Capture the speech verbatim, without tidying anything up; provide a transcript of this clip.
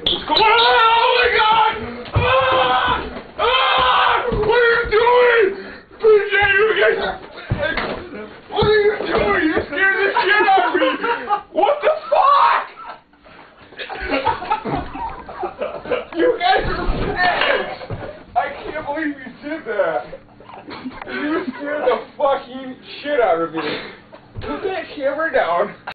What's going on? Oh my god! Ah! Ah! What are you doing? P J, you guys... What are you doing? You scared the shit out of me! What the fuck? You guys are pigs! I can't believe you did that! You scared the fucking shit out of me! Put that camera down.